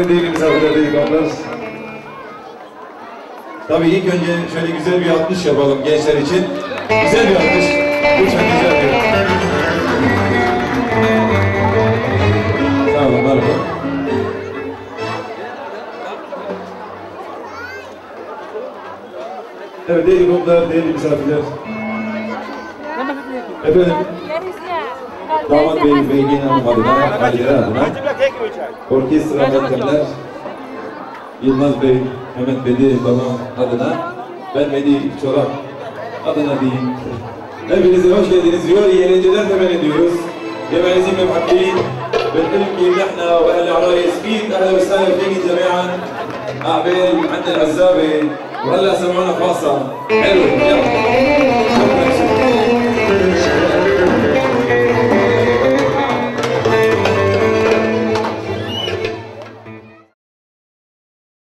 değerli misafirler, delikanlılar. Tabii ilk önce şöyle güzel bir alkış yapalım gençler için. Güzel bir alkış. Lütfen güzel bir alkış. Sağ olun, merhaba. Evet değerli konuklar, değerli misafirler. Efendim, Damat Bey, Beygin Hanım adına, aileler adına, orkestra yöntemler, Yılmaz Bey, Mehmet Bedi babam adına, ben Medi Çolak adına diyeyim. Hepinize hoş geldiniz diyor, iyi eğlenceler temenni ediyoruz. جماهير المحبين بنقلكم نحن واهل العرايس فيك اهلا وسهلا فيكم جميعا اعمال عند العزابه وهلا سمعونا خاصه حلو يلا